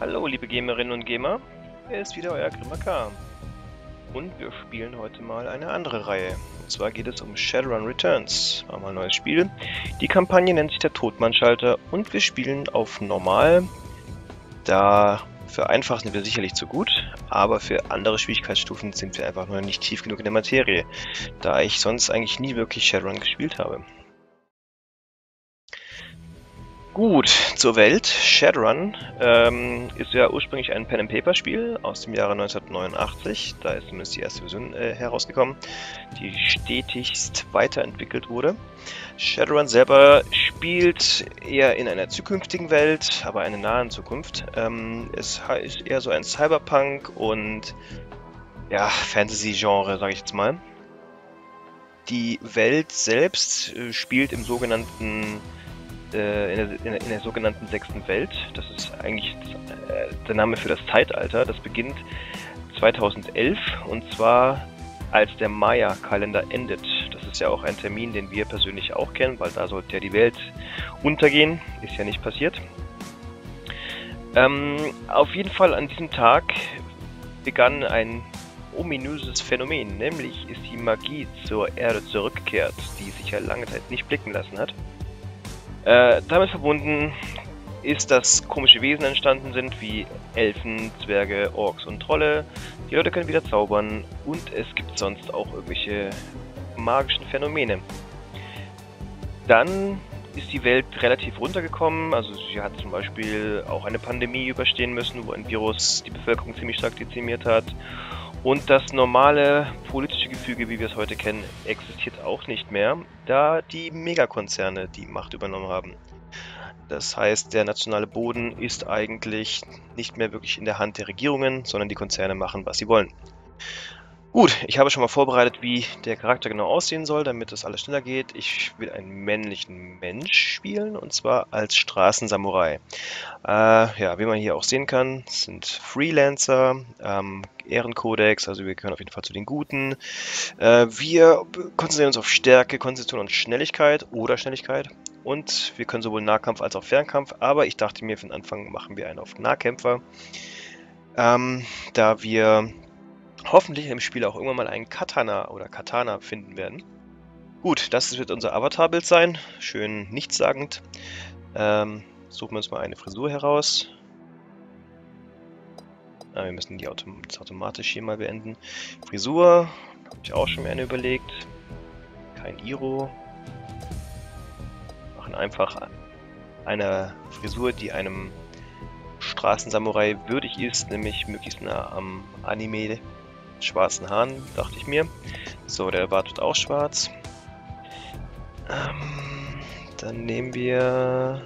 Hallo liebe Gamerinnen und Gamer, hier ist wieder euer Grimmaka. Und wir spielen heute mal eine andere Reihe. Und zwar geht es um Shadowrun Returns. Haben wir ein neues Spiel. Die Kampagne nennt sich der Todmannschalter und wir spielen auf Normal. Da für einfach sind wir sicherlich zu gut, aber für andere Schwierigkeitsstufen sind wir einfach noch nicht tief genug in der Materie, da ich sonst eigentlich nie wirklich Shadowrun gespielt habe. Gut, zur Welt. Shadowrun ist ja ursprünglich ein Pen-and-Paper-Spiel aus dem Jahre 1989. Da ist zumindest die erste Version herausgekommen, die stetigst weiterentwickelt wurde. Shadowrun selber spielt eher in einer zukünftigen Welt, aber einer nahen Zukunft. Es ist eher so ein Cyberpunk und ja, Fantasy-Genre, sage ich jetzt mal. Die Welt selbst spielt im sogenannten in der sogenannten sechsten Welt. Das ist eigentlich der Name für das Zeitalter. Das beginnt 2011 und zwar als der Maya-Kalender endet. Das ist ja auch ein Termin, den wir persönlich auch kennen, weil da sollte ja die Welt untergehen. Ist ja nicht passiert. Auf jeden Fall an diesem Tag begann ein ominöses Phänomen, nämlich ist die Magie zur Erde zurückgekehrt, die sich ja lange Zeit nicht blicken lassen hat. Damit verbunden ist, dass komische Wesen entstanden sind, wie Elfen, Zwerge, Orks und Trolle. Die Leute können wieder zaubern und es gibt sonst auch irgendwelche magischen Phänomene. Dann ist die Welt relativ runtergekommen, also sie hat zum Beispiel auch eine Pandemie überstehen müssen, wo ein Virus die Bevölkerung ziemlich stark dezimiert hat. Und das normale politische Gefüge, wie wir es heute kennen, existiert auch nicht mehr, da die Megakonzerne die Macht übernommen haben. Das heißt, der nationale Boden ist eigentlich nicht mehr wirklich in der Hand der Regierungen, sondern die Konzerne machen, was sie wollen. Gut, ich habe schon mal vorbereitet, wie der Charakter genau aussehen soll, damit das alles schneller geht. Ich will einen männlichen Mensch spielen, und zwar als Straßensamurai. Ja, wie man hier auch sehen kann, sind Freelancer, Ehrenkodex, also wir gehören auf jeden Fall zu den Guten. Wir konzentrieren uns auf Stärke, Konstitution und Schnelligkeit oder Schnelligkeit. Und wir können sowohl Nahkampf als auch Fernkampf, aber ich dachte mir, für den Anfang machen wir einen auf Nahkämpfer, da wir hoffentlich im Spiel auch irgendwann mal einen Katana oder Katana finden werden. Gut, das wird unser Avatarbild sein, schön nichtssagend. Suchen wir uns mal eine Frisur heraus. Wir müssen das automatisch hier mal beenden. Frisur, habe ich auch schon mir eine überlegt. Kein Iro. Machen einfach eine Frisur, die einem Straßensamurai würdig ist, nämlich möglichst nah am Anime schwarzen Haaren, dachte ich mir. So, der Bart wird auch schwarz. Dann nehmen wir...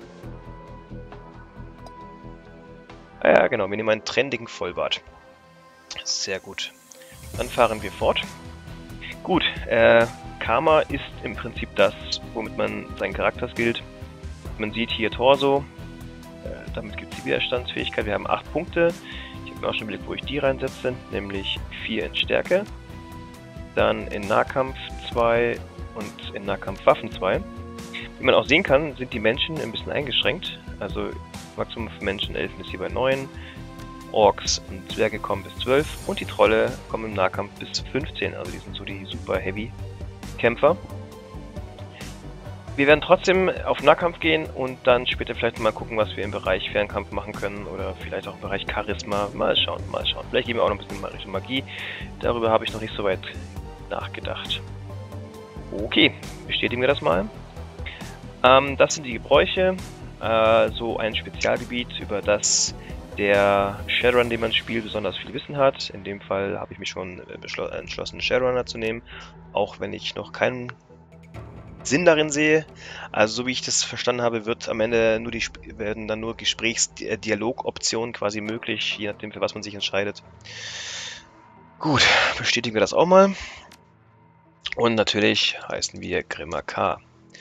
ja, genau, wir nehmen einen trendigen Vollbart. Sehr gut. Dann fahren wir fort. Gut, Karma ist im Prinzip das, womit man seinen Charakter skillt. Man sieht hier Torso, damit gibt es die Widerstandsfähigkeit. Wir haben 8 Punkte. Ich habe mir auch schon überlegt, wo ich die reinsetze, nämlich 4 in Stärke, dann in Nahkampf 2 und in Nahkampfwaffen 2. Wie man auch sehen kann, sind die Menschen ein bisschen eingeschränkt. Also Maximum für Menschen 11 ist hier bei 9. Orks und Zwerge kommen bis 12 und die Trolle kommen im Nahkampf bis 15. Also die sind so die super Heavy Kämpfer. Wir werden trotzdem auf Nahkampf gehen und dann später vielleicht mal gucken, was wir im Bereich Fernkampf machen können oder vielleicht auch im Bereich Charisma. Mal schauen, mal schauen. Vielleicht gehen wir auch noch ein bisschen in Richtung Magie. Darüber habe ich noch nicht so weit nachgedacht. Okay, bestätigen wir das mal. Das sind die Gebräuche. So ein Spezialgebiet, über das der Shadowrun, den man spielt, besonders viel Wissen hat. In dem Fall habe ich mich schon entschlossen, Shadowrunner zu nehmen, auch wenn ich noch keinen Sinn darin sehe. Also so wie ich das verstanden habe, wird am Ende werden dann nur Gesprächsdialogoptionen quasi möglich, je nachdem, für was man sich entscheidet. Gut, bestätigen wir das auch mal. Und natürlich heißen wir Grimmaka.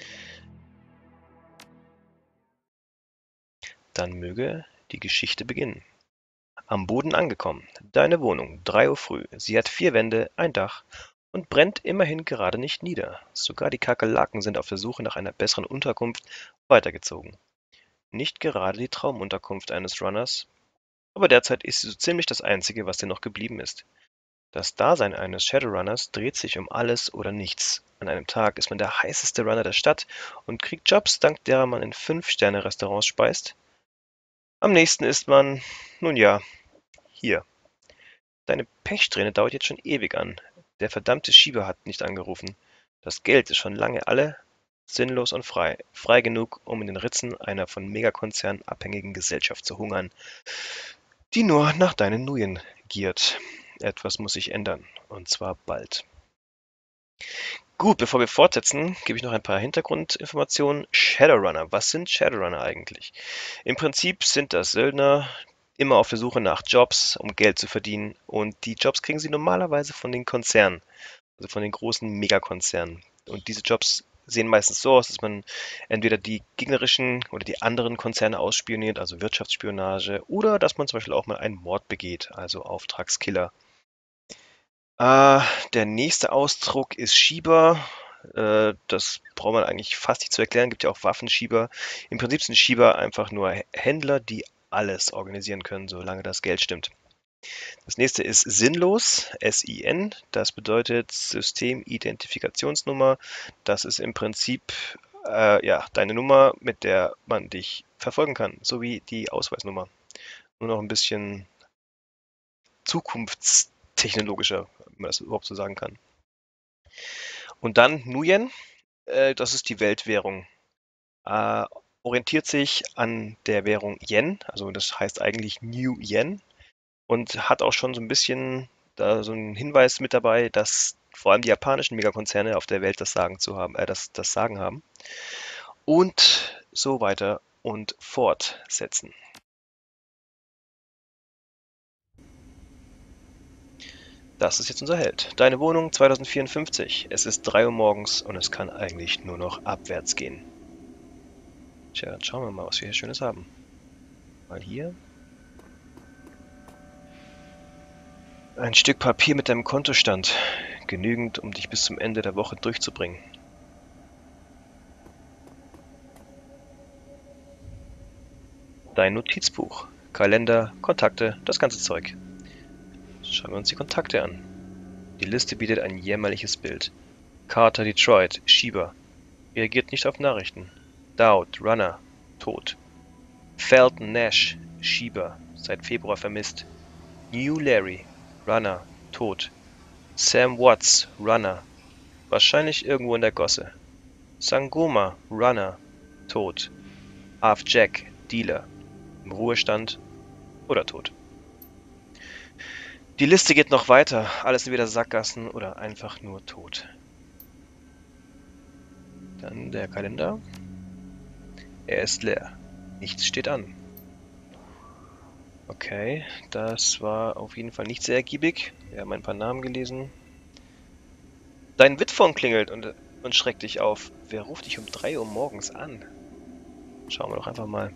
Dann möge die Geschichte beginnen. Am Boden angekommen. Deine Wohnung, 3 Uhr früh. Sie hat 4 Wände, ein Dach und brennt immerhin gerade nicht nieder. Sogar die Kakerlaken sind auf der Suche nach einer besseren Unterkunft weitergezogen. Nicht gerade die Traumunterkunft eines Runners. Aber derzeit ist sie so ziemlich das Einzige, was dir noch geblieben ist. Das Dasein eines Shadowrunners dreht sich um alles oder nichts. An einem Tag ist man der heißeste Runner der Stadt und kriegt Jobs, dank derer man in 5-Sterne-Restaurants speist. Am nächsten ist man, nun ja, hier. Deine Pechsträhne dauert jetzt schon ewig an. Der verdammte Schieber hat nicht angerufen. Das Geld ist schon lange alle, sinnlos und frei. Frei genug, um in den Ritzen einer von Megakonzernen abhängigen Gesellschaft zu hungern, die nur nach deinen Nuyen giert. Etwas muss sich ändern, und zwar bald. Gut, bevor wir fortsetzen, gebe ich noch ein paar Hintergrundinformationen. Shadowrunner. Was sind Shadowrunner eigentlich? Im Prinzip sind das Söldner, immer auf der Suche nach Jobs, um Geld zu verdienen. Und die Jobs kriegen sie normalerweise von den Konzernen, also von den großen Megakonzernen. Und diese Jobs sehen meistens so aus, dass man entweder die gegnerischen oder die anderen Konzerne ausspioniert, also Wirtschaftsspionage, oder dass man zum Beispiel auch mal einen Mord begeht, also Auftragskiller. Der nächste Ausdruck ist Schieber. Das braucht man eigentlich fast nicht zu erklären. Gibt ja auch Waffenschieber. Im Prinzip sind Schieber einfach nur Händler, die alles organisieren können, solange das Geld stimmt. Das nächste ist sinnlos, SIN. Das bedeutet Systemidentifikationsnummer. Das ist im Prinzip ja, deine Nummer, mit der man dich verfolgen kann, sowie die Ausweisnummer. Nur noch ein bisschen zukunftstechnologischer, wenn man das überhaupt so sagen kann. Und dann Nuyen, das ist die Weltwährung. Äh, Orientiert sich an der Währung Yen, also das heißt eigentlich New Yen, und hat auch schon so ein bisschen da so einen Hinweis mit dabei, dass vor allem die japanischen Megakonzerne auf der Welt das Sagen zu haben, das Sagen haben. Und so weiter und fortsetzen. Das ist jetzt unser Held. Deine Wohnung 2054. Es ist 3 Uhr morgens und es kann eigentlich nur noch abwärts gehen. Tja, dann schauen wir mal, was wir hier Schönes haben. Mal hier. Ein Stück Papier mit deinem Kontostand. Genügend, um dich bis zum Ende der Woche durchzubringen. Dein Notizbuch. Kalender, Kontakte, das ganze Zeug. Schauen wir uns die Kontakte an. Die Liste bietet ein jämmerliches Bild. Carter Detroit, Schieber. Reagiert nicht auf Nachrichten. Dowd, Runner, tot. Felton Nash, Schieber, seit Februar vermisst. New Larry, Runner, tot. Sam Watts, Runner, wahrscheinlich irgendwo in der Gosse. Sangoma, Runner, tot. Half Jack, Dealer, im Ruhestand oder tot. Die Liste geht noch weiter, alles entweder Sackgassen oder einfach nur tot. Dann der Kalender. Er ist leer. Nichts steht an. Okay, das war auf jeden Fall nicht sehr ergiebig. Wir haben ein paar Namen gelesen. Dein Wittphone klingelt und schreckt dich auf. Wer ruft dich um 3 Uhr morgens an? Schauen wir doch einfach mal.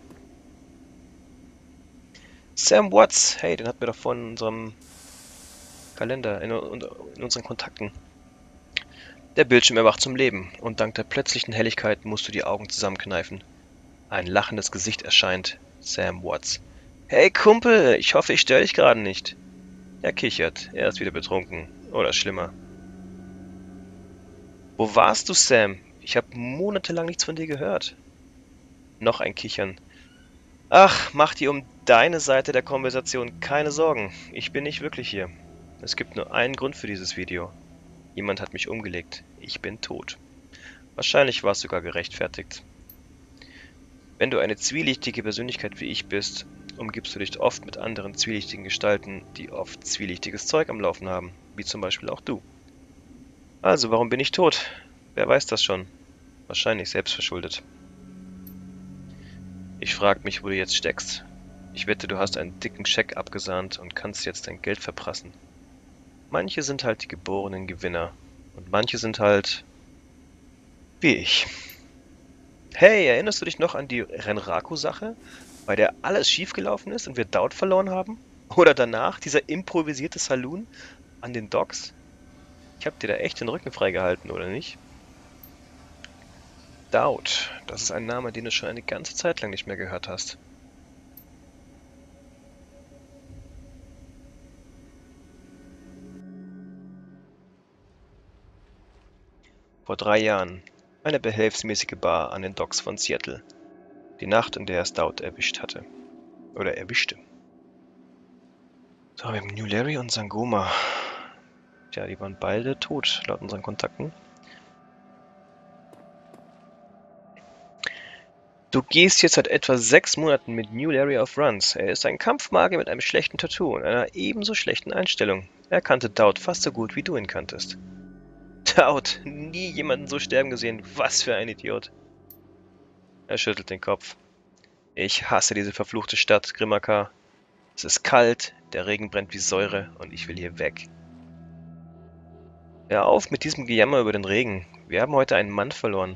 Sam Watts. Hey, den hatten wir doch vorhin in unserem Kalender, in unseren Kontakten. Der Bildschirm erwacht zum Leben und dank der plötzlichen Helligkeit musst du die Augen zusammenkneifen. Ein lachendes Gesicht erscheint. Sam Watts. Hey Kumpel, ich hoffe, ich störe dich gerade nicht. Er kichert. Er ist wieder betrunken. Oder schlimmer. Wo warst du, Sam? Ich habe monatelang nichts von dir gehört. Noch ein Kichern. Ach, mach dir um deine Seite der Konversation keine Sorgen. Ich bin nicht wirklich hier. Es gibt nur einen Grund für dieses Video. Jemand hat mich umgelegt. Ich bin tot. Wahrscheinlich war es sogar gerechtfertigt. Wenn du eine zwielichtige Persönlichkeit wie ich bist, umgibst du dich oft mit anderen zwielichtigen Gestalten, die oft zwielichtiges Zeug am Laufen haben, wie zum Beispiel auch du. Also, warum bin ich tot? Wer weiß das schon? Wahrscheinlich selbstverschuldet. Ich frag mich, wo du jetzt steckst. Ich wette, du hast einen dicken Scheck abgesahnt und kannst jetzt dein Geld verprassen. Manche sind halt die geborenen Gewinner und manche sind halt wie ich. Hey, erinnerst du dich noch an die Renraku-Sache, bei der alles schiefgelaufen ist und wir Dowd verloren haben? Oder danach dieser improvisierte Saloon an den Docks? Ich hab dir da echt den Rücken freigehalten, oder nicht? Dowd, das ist ein Name, den du schon eine ganze Zeit lang nicht mehr gehört hast. Vor 3 Jahren. Eine behelfsmäßige Bar an den Docks von Seattle. Die Nacht, in der er Stout erwischt hatte. Oder erwischte. So, wir haben New Larry und Sangoma. Tja, die waren beide tot, laut unseren Kontakten. Du gehst jetzt seit etwa 6 Monaten mit New Larry auf Runs. Er ist ein Kampfmagier mit einem schlechten Tattoo und einer ebenso schlechten Einstellung. Er kannte Dowd fast so gut, wie du ihn kanntest. Dowd, nie jemanden so sterben gesehen. Was für ein Idiot. Er schüttelt den Kopf. Ich hasse diese verfluchte Stadt, Grimakar. Es ist kalt, der Regen brennt wie Säure und ich will hier weg. Hör auf mit diesem Gejammer über den Regen. Wir haben heute einen Mann verloren.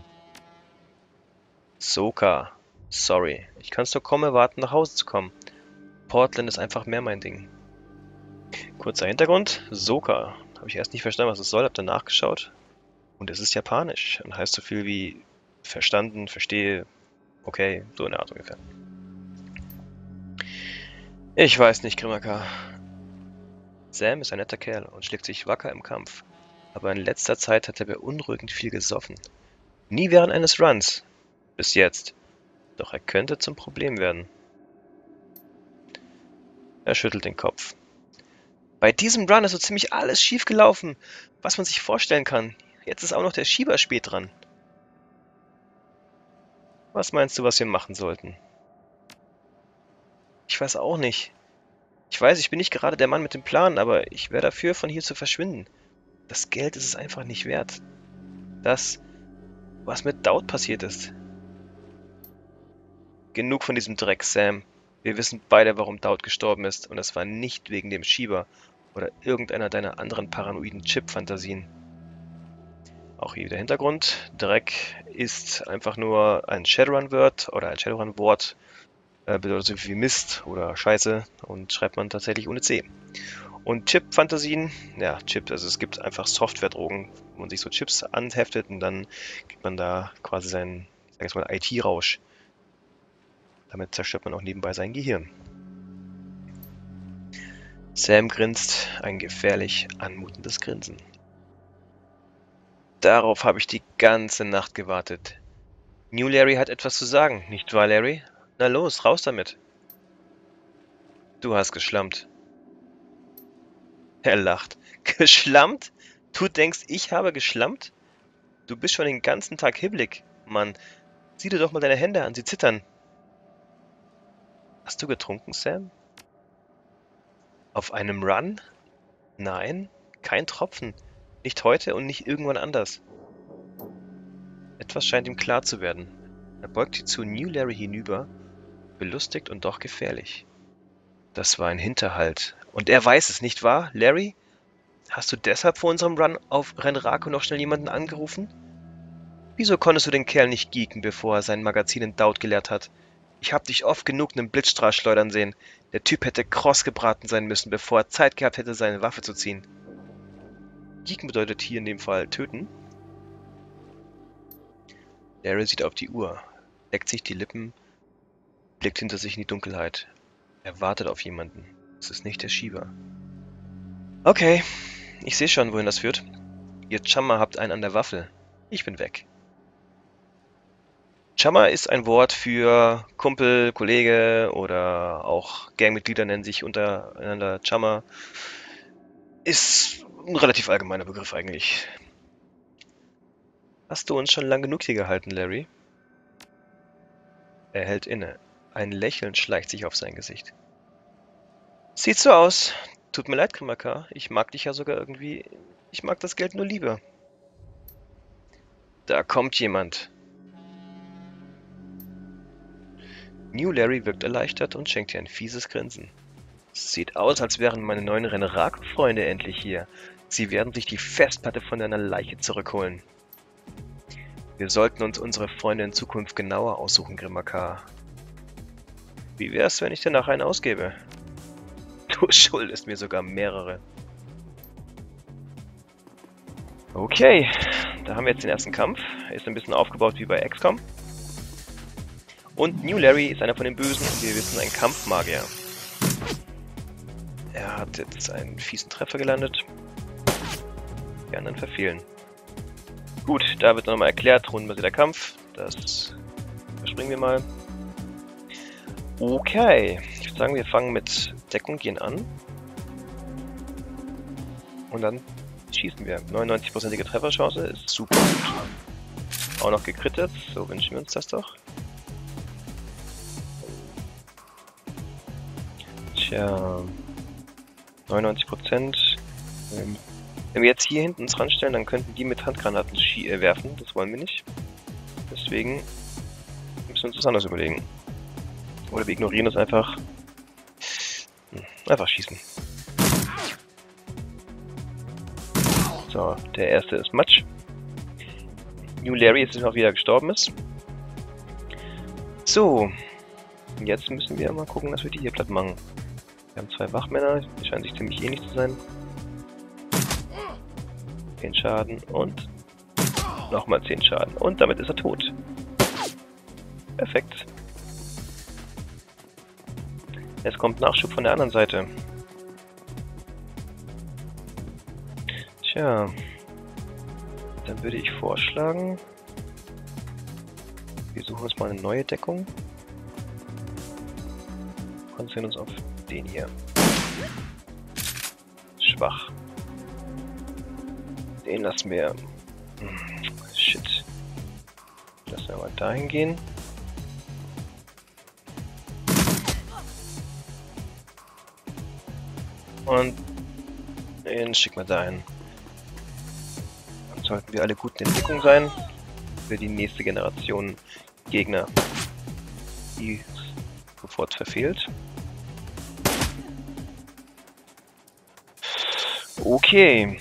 Soka. Sorry. Ich kann es nur kaum erwarten, nach Hause zu kommen. Portland ist einfach mehr mein Ding. Kurzer Hintergrund. Soka. Habe ich erst nicht verstanden, was es soll, hab dann nachgeschaut. Und es ist japanisch und heißt so viel wie verstanden, verstehe, okay, so in der Art ungefähr. Ich weiß nicht, Grimakar. Sam ist ein netter Kerl und schlägt sich wacker im Kampf. Aber in letzter Zeit hat er beunruhigend viel gesoffen. Nie während eines Runs. Bis jetzt. Doch er könnte zum Problem werden. Er schüttelt den Kopf. Bei diesem Run ist so ziemlich alles schief gelaufen, was man sich vorstellen kann. Jetzt ist auch noch der Schieber spät dran. Was meinst du, was wir machen sollten? Ich weiß auch nicht. Ich weiß, ich bin nicht gerade der Mann mit dem Plan, aber ich wäre dafür, von hier zu verschwinden. Das Geld ist es einfach nicht wert. Das, was mit Dowd passiert ist. Genug von diesem Dreck, Sam. Wir wissen beide, warum Dowd gestorben ist, und es war nicht wegen dem Schieber oder irgendeiner deiner anderen paranoiden Chip-Fantasien. Auch hier wieder Hintergrund. Dreck ist einfach nur ein Shadowrun-Wort oder ein Shadowrun-Wort, bedeutet so viel wie Mist oder Scheiße und schreibt man tatsächlich ohne C. Und Chip-Fantasien, ja, Chip, also es gibt einfach Software-Drogen, wo man sich so Chips anheftet und dann kriegt man da quasi seinen, ich sag jetzt mal, IT-Rausch. Damit zerstört man auch nebenbei sein Gehirn. Sam grinst, ein gefährlich anmutendes Grinsen. Darauf habe ich die ganze Nacht gewartet. New Larry hat etwas zu sagen, nicht wahr, Larry? Na los, raus damit. Du hast geschlammt. Er lacht. Geschlammt? Du denkst, ich habe geschlammt? Du bist schon den ganzen Tag hibbelig, Mann. Sieh dir doch mal deine Hände an, sie zittern. Hast du getrunken, Sam? Auf einem Run? Nein, kein Tropfen. Nicht heute und nicht irgendwann anders. Etwas scheint ihm klar zu werden. Er beugt sich zu New Larry hinüber, belustigt und doch gefährlich. Das war ein Hinterhalt. Und er weiß es, nicht wahr, Larry? Hast du deshalb vor unserem Run auf Renraku noch schnell jemanden angerufen? Wieso konntest du den Kerl nicht geeken, bevor er sein Magazin in Dowd geleert hat? Ich hab dich oft genug einen Blitzstrahl schleudern sehen. Der Typ hätte kross gebraten sein müssen, bevor er Zeit gehabt hätte, seine Waffe zu ziehen. Geeken bedeutet hier in dem Fall töten. Larry sieht auf die Uhr, leckt sich die Lippen, blickt hinter sich in die Dunkelheit. Er wartet auf jemanden. Es ist nicht der Schieber. Okay, ich sehe schon, wohin das führt. Ihr Chummer habt einen an der Waffel. Ich bin weg. Chummer ist ein Wort für Kumpel, Kollege oder auch Gangmitglieder nennen sich untereinander Chummer. Ist ein relativ allgemeiner Begriff eigentlich. Hast du uns schon lang genug hier gehalten, Larry? Er hält inne. Ein Lächeln schleicht sich auf sein Gesicht. Sieht so aus. Tut mir leid, Grimakar. Ich mag dich ja sogar irgendwie. Ich mag das Geld nur lieber. Da kommt jemand. New Larry wirkt erleichtert und schenkt ihr ein fieses Grinsen. Sieht aus, als wären meine neuen Renraku-Freunde endlich hier. Sie werden sich die Festplatte von deiner Leiche zurückholen. Wir sollten uns unsere Freunde in Zukunft genauer aussuchen, Grimakar. Wie wär's, wenn ich dir nachher einen ausgebe? Du schuldest mir sogar mehrere. Okay, da haben wir jetzt den ersten Kampf. Er ist ein bisschen aufgebaut wie bei XCOM. Und New Larry ist einer von den Bösen und wir wissen, ein Kampfmagier. Er hat jetzt einen fiesen Treffer gelandet. Die anderen verfehlen. Gut, da wird nochmal erklärt, rundenbasierter Kampf. Das überspringen wir mal. Okay, ich würde sagen, wir fangen mit Deckung, gehen an. Und dann schießen wir. 99%ige Trefferchance ist super gut. Auch noch gekrittet, so wünschen wir uns das doch. Tja, 99%. Wenn wir jetzt hier hinten uns ranstellen, dann könnten die mit Handgranaten werfen. Das wollen wir nicht. Deswegen müssen wir uns das anders überlegen. Oder wir ignorieren das einfach. Einfach schießen. So, der erste ist Matsch. New Larry ist noch wieder gestorben ist. So. Jetzt müssen wir mal gucken, dass wir die hier platt machen. Wir haben 2 Wachmänner, die scheinen sich ziemlich ähnlich zu sein. 10 Schaden und nochmal 10 Schaden. Und damit ist er tot. Perfekt. Jetzt kommt Nachschub von der anderen Seite. Tja. Dann würde ich vorschlagen, wir suchen uns mal eine neue Deckung. Konzentrieren uns auf den hier. Schwach. Den lassen wir... Shit. Lassen wir mal dahin gehen. Und den schicken wir dahin. Dann sollten wir alle gut in Entwicklung sein. Für die nächste Generation Gegner, die sofort verfehlt. Okay.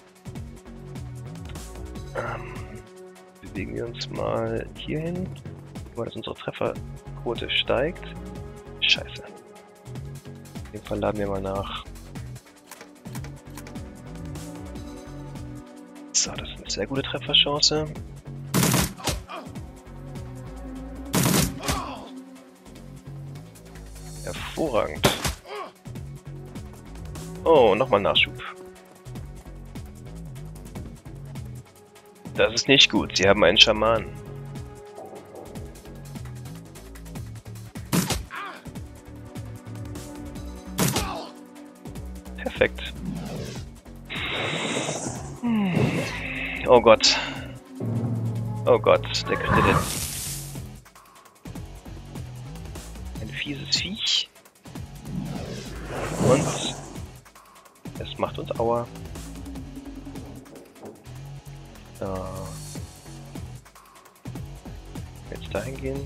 Bewegen wir uns mal hier hin, weil dass unsere Trefferquote steigt. Scheiße. In dem Fall laden wir mal nach. So, das ist eine sehr gute Trefferchance. Hervorragend. Oh, nochmal Nachschub. Das ist nicht gut. Sie haben einen Schaman. Perfekt. Oh Gott. Oh Gott, der Kredit. Ein fieses Viech. Und es macht uns Aua. So. Jetzt dahin gehen.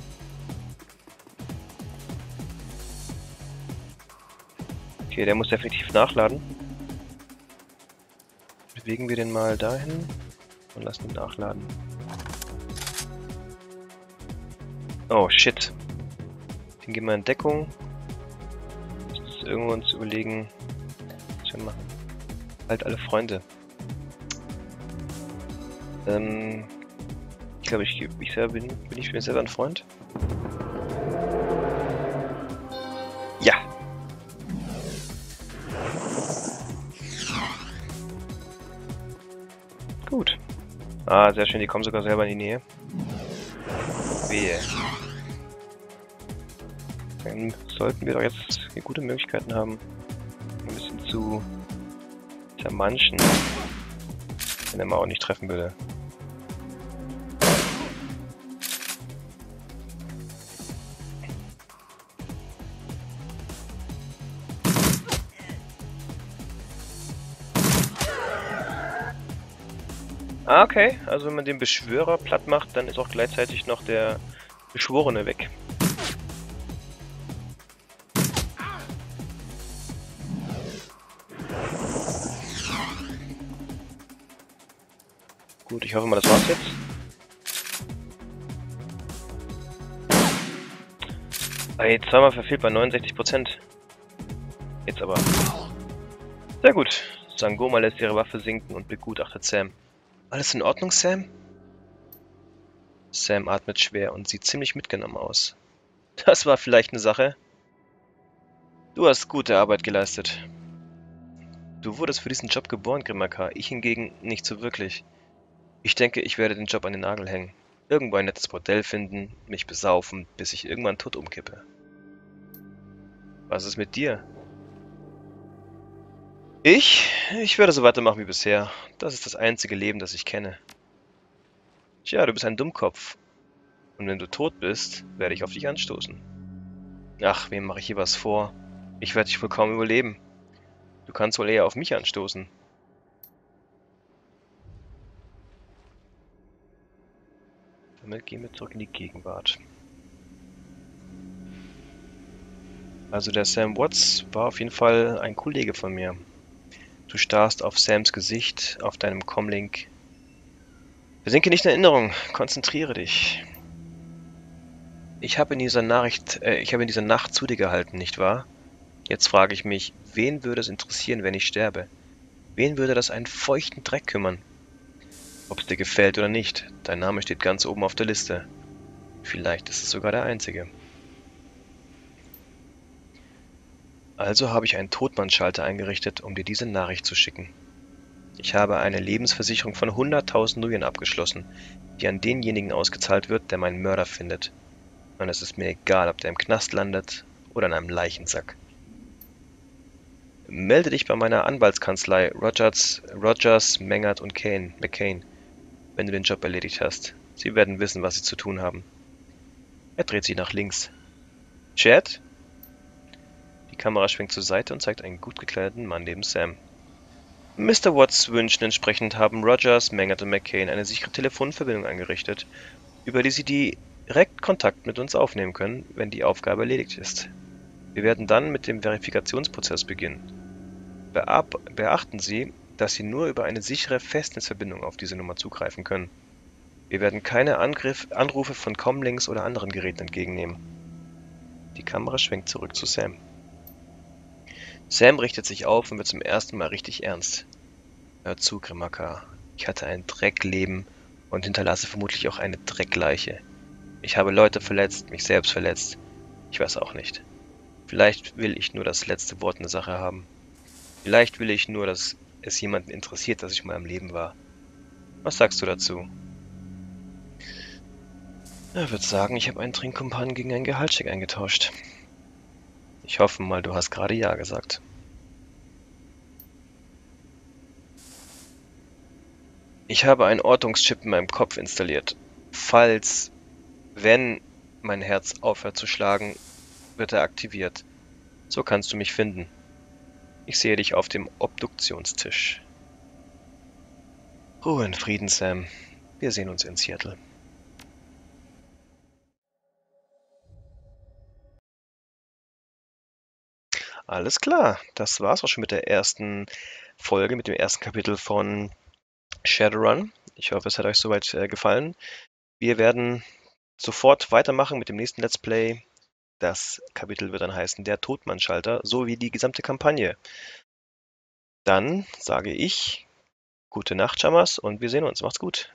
Okay, der muss definitiv nachladen. Bewegen wir den mal dahin und lassen ihn nachladen. Oh shit. Den gehen wir in Deckung. Das ist irgendwo uns überlegen, was wir machen. Halt alle Freunde. Ich glaube, ich selber bin ich für mich selber ein Freund? Ja. Gut. Ah, sehr schön, die kommen sogar selber in die Nähe. Wehe. Dann sollten wir doch jetzt gute Möglichkeiten haben, ein bisschen zu zermanschen, wenn er mal auch nicht treffen würde. Ah, okay. Also wenn man den Beschwörer platt macht, dann ist auch gleichzeitig noch der Beschworene weg. Gut, ich hoffe mal, das war's jetzt. Ey, zweimal verfehlt bei 69%. Jetzt aber. Sehr gut. Sangoma lässt ihre Waffe sinken und begutachtet Sam. Alles in Ordnung, Sam? Sam atmet schwer und sieht ziemlich mitgenommen aus. Das war vielleicht eine Sache. Du hast gute Arbeit geleistet. Du wurdest für diesen Job geboren, Grimmaka. Ich hingegen nicht so wirklich. Ich denke, ich werde den Job an den Nagel hängen. Irgendwo ein nettes Bordell finden, mich besaufen, bis ich irgendwann tot umkippe. Was ist mit dir? Ich werde so weitermachen wie bisher. Das ist das einzige Leben, das ich kenne. Tja, du bist ein Dummkopf. Und wenn du tot bist, werde ich auf dich anstoßen. Ach, wem mache ich hier was vor? Ich werde dich wohl kaum überleben. Du kannst wohl eher auf mich anstoßen. Damit gehen wir zurück in die Gegenwart. Also der Sam Watts war auf jeden Fall ein Kollege von mir. Du starrst auf Sams Gesicht, auf deinem Comlink. Versinke nicht in Erinnerung, konzentriere dich. Ich habe in dieser Nacht zu dir gehalten, nicht wahr? Jetzt frage ich mich, wen würde es interessieren, wenn ich sterbe? Wen würde das einen feuchten Dreck kümmern? Ob es dir gefällt oder nicht, dein Name steht ganz oben auf der Liste. Vielleicht ist es sogar der einzige. Also habe ich einen Totmannschalter eingerichtet, um dir diese Nachricht zu schicken. Ich habe eine Lebensversicherung von 100.000 Nuyen abgeschlossen, die an denjenigen ausgezahlt wird, der meinen Mörder findet. Und es ist mir egal, ob der im Knast landet oder in einem Leichensack. Melde dich bei meiner Anwaltskanzlei Rogers, Mengert und McCain, wenn du den Job erledigt hast. Sie werden wissen, was sie zu tun haben. Er dreht sich nach links. Chad? Die Kamera schwenkt zur Seite und zeigt einen gut gekleideten Mann neben Sam. Mr. Watts Wünschen entsprechend haben Rogers, Mengert und McCain eine sichere Telefonverbindung eingerichtet, über die Sie direkt Kontakt mit uns aufnehmen können, wenn die Aufgabe erledigt ist. Wir werden dann mit dem Verifikationsprozess beginnen. Beachten Sie, dass Sie nur über eine sichere Festnetzverbindung auf diese Nummer zugreifen können. Wir werden keine Anrufe von Comlinks oder anderen Geräten entgegennehmen. Die Kamera schwenkt zurück zu Sam. Sam richtet sich auf und wird zum ersten Mal richtig ernst. Hör zu, Grimaka. Ich hatte ein Dreckleben und hinterlasse vermutlich auch eine Dreckleiche. Ich habe Leute verletzt, mich selbst verletzt. Ich weiß auch nicht. Vielleicht will ich nur das letzte Wort in der Sache haben. Vielleicht will ich nur, dass es jemanden interessiert, dass ich mal am Leben war. Was sagst du dazu? Er würde sagen, ich habe einen Trinkkumpan gegen einen Gehaltscheck eingetauscht. Ich hoffe mal, du hast gerade Ja gesagt. Ich habe einen Ortungschip in meinem Kopf installiert. Wenn mein Herz aufhört zu schlagen, wird er aktiviert. So kannst du mich finden. Ich sehe dich auf dem Obduktionstisch. Ruhe in Frieden, Sam. Wir sehen uns in Seattle. Alles klar, das war's auch schon mit der ersten Folge, mit dem ersten Kapitel von Shadowrun. Ich hoffe, es hat euch soweit gefallen. Wir werden sofort weitermachen mit dem nächsten Let's Play. Das Kapitel wird dann heißen Der Todmannschalter, sowie die gesamte Kampagne. Dann sage ich gute Nacht, Chamas, und wir sehen uns. Macht's gut.